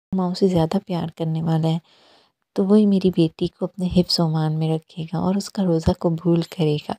माँ उसे ज़्यादा प्यार करने वाला है, तो वही मेरी बेटी को अपने हिफ्ज़ ओमान में रखेगा और उसका रोज़ा कबूल करेगा।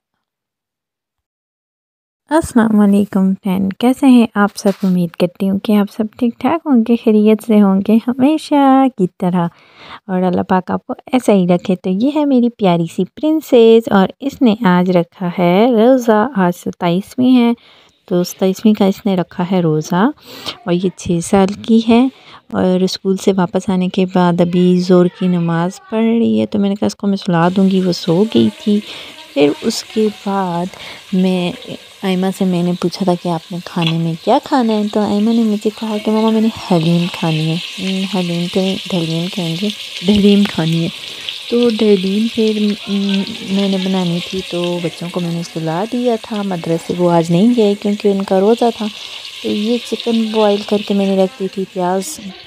अस्सलाम वालेकुम फ्रेंड, कैसे हैं आप सब। उम्मीद करती हूँ कि आप सब ठीक ठाक होंगे, खैरियत से होंगे हमेशा की तरह, और अल्लाह पाक आपको ऐसा ही रखे। तो ये है मेरी प्यारी सी प्रिंसेस और इसने आज रखा है रोज़ा। आज 27वीं है, तो 27वीं का इसने रखा है रोज़ा और ये 6 साल की है। और स्कूल से वापस आने के बाद अभी ज़ोर की नमाज़ पढ़ रही है, तो मैंने कहा इसको मैं सुला दूँगी, वो सो गई थी। फिर उसके बाद मैं आयमा से मैंने पूछा था कि आपने खाने में क्या खाना है, तो आयमा ने मुझे कहा कि मम्मा मैंने हलीम खानी है। हलीम तो नहीं, ढलीम कहेंगे, ढलीम खानी है। तो ढलीम फिर मैंने बनानी थी, तो बच्चों को मैंने सुला दिया था। मदरसे वो आज नहीं गए क्योंकि उनका रोज़ा था। तो ये चिकन बॉईल करके मैंने रख दी थी। प्याज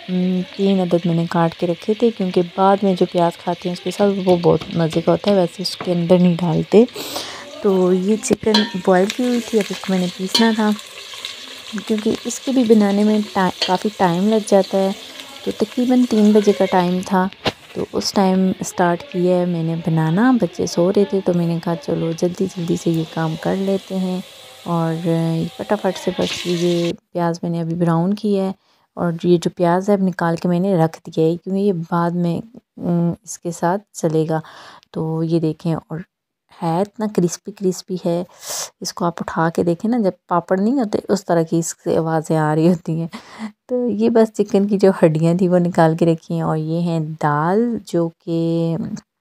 3 अदद मैंने काट के रखे थे, क्योंकि बाद में जो प्याज खाते हैं उसके साथ वो बहुत मज़े का होता है, वैसे उसके अंदर नहीं डालते। तो ये चिकन बॉईल की हुई थी, अब इसको मैंने पीसना था, क्योंकि इसके भी बनाने में काफ़ी टाइम लग जाता है। तो तकरीबन 3 बजे का टाइम था, तो उस टाइम स्टार्ट किया है मैंने बनाना। बच्चे सो रहे थे, तो मैंने कहा चलो जल्दी जल्दी से ये काम कर लेते हैं। और फटाफट से बस ये प्याज मैंने अभी ब्राउन किया है, और ये जो प्याज है अब निकाल के मैंने रख दिया है, क्योंकि ये बाद में इसके साथ चलेगा। तो ये देखें, और है इतना क्रिस्पी क्रिस्पी है, इसको आप उठा के देखें ना, जब पापड़ नहीं होते उस तरह की इससे आवाज़ें आ रही होती हैं। तो ये बस चिकन की जो हड्डियाँ थी वो निकाल के रखी हैं, और ये हैं दाल जो कि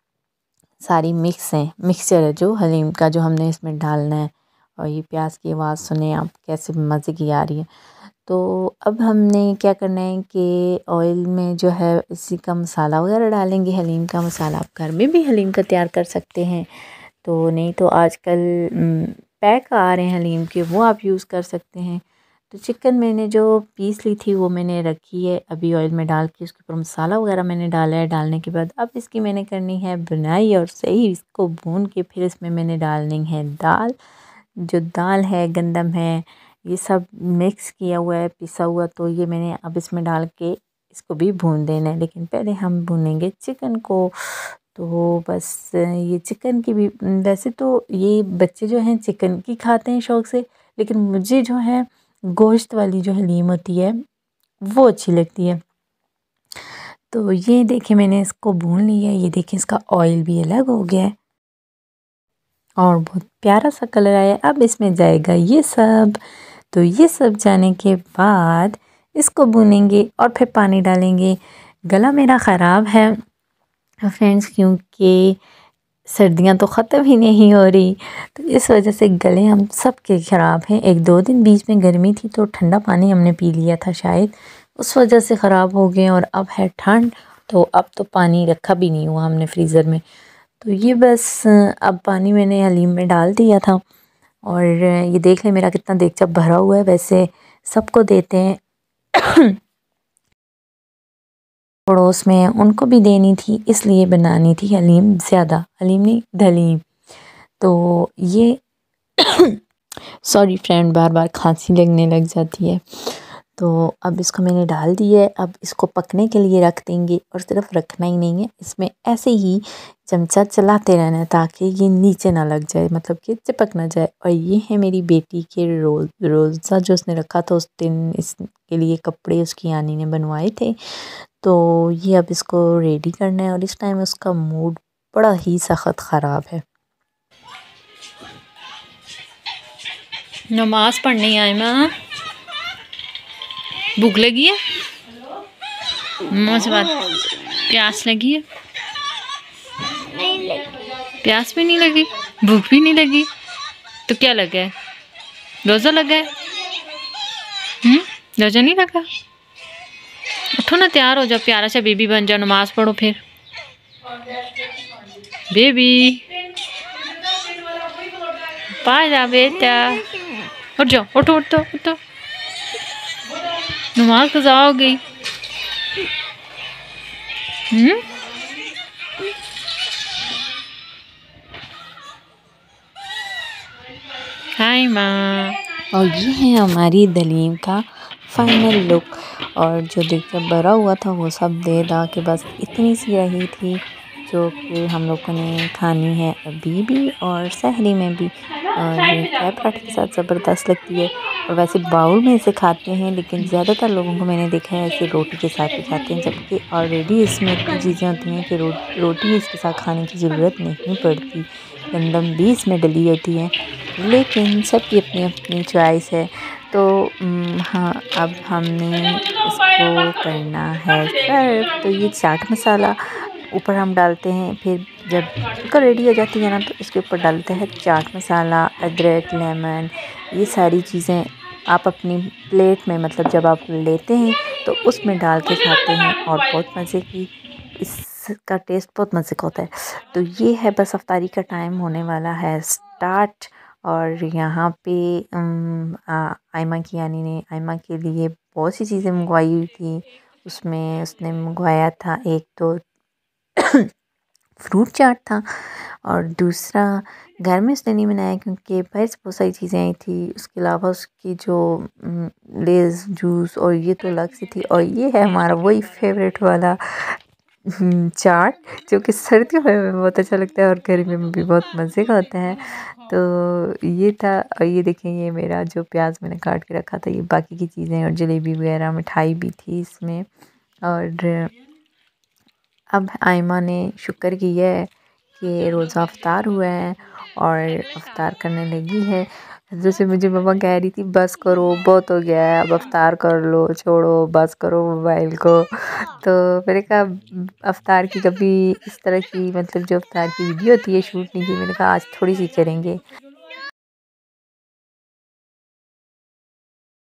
सारी मिक्स हैं, मिक्सचर है जो हलीम का, जो हमने इसमें डालना है। और ये प्याज की आवाज़ सुने आप कैसे मज़े की आ रही है। तो अब हमने क्या करना है कि ऑयल में जो है इसी का मसाला वगैरह डालेंगे। हलीम का मसाला आप घर में भी हलीम का तैयार कर सकते हैं, तो नहीं तो आजकल पैक आ रहे हैं हलीम के, वो आप यूज़ कर सकते हैं। तो चिकन मैंने जो पीस ली थी वो मैंने रखी है अभी ऑयल में डाल के, उसके ऊपर मसाला वगैरह मैंने डाला है। डालने के बाद अब इसकी मैंने करनी है बुनाई, और सही इसको भून के फिर इसमें मैंने डालनी है दाल। जो दाल है, गंदम है, ये सब मिक्स किया हुआ है, पिसा हुआ। तो ये मैंने अब इसमें डाल के इसको भी भून देना है, लेकिन पहले हम भूनेंगे चिकन को। तो बस ये चिकन की भी, वैसे तो ये बच्चे जो हैं चिकन की खाते हैं शौक़ से, लेकिन मुझे जो है गोश्त वाली जो हलीम होती है वो अच्छी लगती है। तो ये देखिए मैंने इसको भून लिया है, ये देखिए इसका ऑयल भी अलग हो गया है और बहुत प्यारा सा कलर आया। अब इसमें जाएगा ये सब। तो ये सब जाने के बाद इसको भूनेंगे और फिर पानी डालेंगे। गला मेरा ख़राब है फ्रेंड्स, क्योंकि सर्दियां तो ख़त्म ही नहीं हो रही, तो इस वजह से गले हम सब के ख़राब हैं। 1-2 दिन बीच में गर्मी थी तो ठंडा पानी हमने पी लिया था, शायद उस वजह से ख़राब हो गए। और अब है ठंड, तो अब तो पानी रखा भी नहीं हुआ हमने फ्रीज़र में। तो ये बस अब पानी मैंने हलीम में डाल दिया था, और ये देख लें मेरा कितना देगचा भरा हुआ है। वैसे सबको देते हैं, पड़ोस में उनको भी देनी थी, इसलिए बनानी थी हलीम ज़्यादा, हलीम नहीं ढलीम। तो ये सॉरी फ्रेंड, बार बार खांसी लगने लग जाती है। तो अब इसको मैंने डाल दिया है, अब इसको पकने के लिए रख देंगे। और सिर्फ रखना ही नहीं है, इसमें ऐसे ही चमचा चलाते रहना है ताकि ये नीचे ना लग जाए, मतलब कि चिपक ना जाए। और ये है मेरी बेटी के रोज़ा जो उसने रखा था उस दिन, इसके लिए कपड़े उसकी आनी ने बनवाए थे। तो ये अब इसको रेडी करना है, और इस टाइम उसका मूड बड़ा ही सख्त ख़राब है। नमाज पढ़ने आए माँ, भूख लगी है, मम्मा से बात, प्यास लगी है, नहीं लगी, प्यास भी नहीं लगी, भूख भी नहीं लगी, तो क्या लगा है, रोज़ा लगा है? रोज़ा नहीं लगा? उठो ना, तैयार हो जाओ, प्यारा सा बेबी बन जाओ, नमाज पढ़ो फिर। बेबी पा जा बेटा, उठ जाओ, उठो उठो उठो, नमाज कज़ा हो गई। हाय माँ। और ये है हमारी दलीम का फाइनल लुक। और जो जब भरा हुआ था वो सब दे दा के बस इतनी सी रही थी जो कि हम लोगों ने खानी है अभी भी और सहरी में भी। और चाय पराठे के साथ ज़बरदस्त लगती है और वैसे बाउल में इसे खाते हैं, लेकिन ज़्यादातर लोगों को मैंने देखा है ऐसे रोटी के साथ ही खाते हैं, जबकि ऑलरेडी इसमें इतनी चीज़ें होती हैं कि रोटी इसके साथ खाने की ज़रूरत नहीं पड़ती। गंदम भी इसमें डली होती है, लेकिन सबकी अपनी अपनी चॉइस है। तो हाँ, अब हमने इसको करना है सर्व। तो ये चाट मसाला ऊपर हम डालते हैं, फिर जब बिल्कुल रेडी हो जाती है ना तो इसके ऊपर डालते हैं चाट मसाला, अदरक, लेमन, ये सारी चीज़ें आप अपनी प्लेट में मतलब जब आप लेते हैं तो उसमें डाल के खाते हैं और बहुत मज़े की इसका टेस्ट बहुत मज़े का होता है। तो ये है बस अफ्तारी का टाइम होने वाला है स्टार्ट। और यहाँ पे आयमा की यानी ने आयमा के लिए बहुत सी चीज़ें मंगवाई हुई थी। उसमें उसने मंगवाया था एक तो फ्रूट चाट था और दूसरा घर में उसने नहीं बनाया क्योंकि बाहर से बहुत सारी चीज़ें आई थी। उसके अलावा उसकी जो लेज़ जूस और ये तो अलग से थी। और ये है हमारा वही फेवरेट वाला चाट जो कि सर्दियों में बहुत अच्छा लगता है और गर्मियों में भी बहुत मज़े का होता है। तो ये था। और ये देखें, ये मेरा जो प्याज मैंने काट के रखा था, ये बाकी की चीज़ें और जलेबी वगैरह मिठाई भी थी इसमें। और अब आयमा ने शुक्र किया है कि रोज़ा अफ्तार हुआ है और अफ्तार करने लगी है। जैसे मुझे मम्मा कह रही थी बस करो, बहुत हो गया है, अब अफ्तार कर लो, छोड़ो, बस करो मोबाइल को। तो मैंने कहा अफ्तार की कभी इस तरह की मतलब जो अफ्तार की वीडियो होती है शूट नहीं की, मैंने कहा आज थोड़ी सी करेंगे।